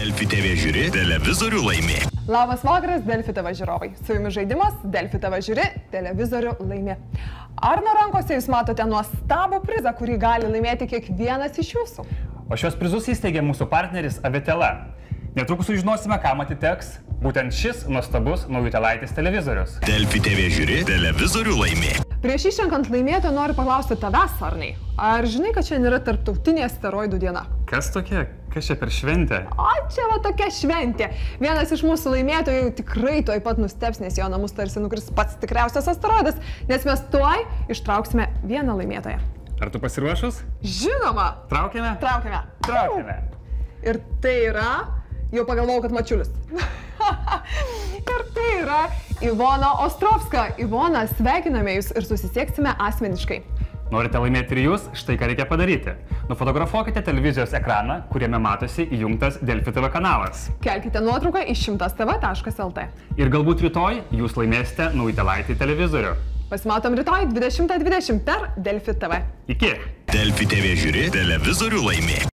Delfi TV žiūri, televizorių laimi. Labas vakaras, Delfi TV žiūrovai. Su jumis žaidimas, Delfi TV žiūri, televizorių laimi. Arno rankose jūs matote nuostabų prizą, kurį gali laimėti kiekvienas iš jūsų. O šios prizus įsteigė mūsų partneris Avitela. Netrukus sužinosime, kam atiteks būtent šis nuostabus Naujutėlaitis televizorius. Delfi TV žiūri, televizorių laimi. Prieš išrenkant laimėtoją noriu paklausti tavęs, Arnai. Ar žinai, kad šiandien yra tarptautinė asteroidų diena? Kas tokia? Kas čia per šventę? O čia va tokia šventė. Vienas iš mūsų laimėtojų tikrai tuoj pat nustebs, nes jo namus tarsi nukris pats tikriausias asteroidas, nes mes tuoj ištrauksime vieną laimėtoją. Ar tu pasiruošus? Žinoma! Traukiame? Traukiame. Traukiame. Ir tai yra, jau pagalvojau, kad Mačiulis. Ir tai yra Ivona Ostrovska. Ivona, sveikiname jūs ir susisieksime asmeniškai. Norite laimėti ir jūs? Štai ką reikia padaryti. Nufotografuokite televizijos ekraną, kuriame matosi įjungtas Delfi TV kanalas. Kelkite nuotrauką į 100tv.lt. Ir galbūt rytoj jūs laimėsite Naujutėlaitį televizorių. Pasimatom rytoj 20:20 per Delfi TV. Iki! Delfi TV žiūri, televizorių laimi.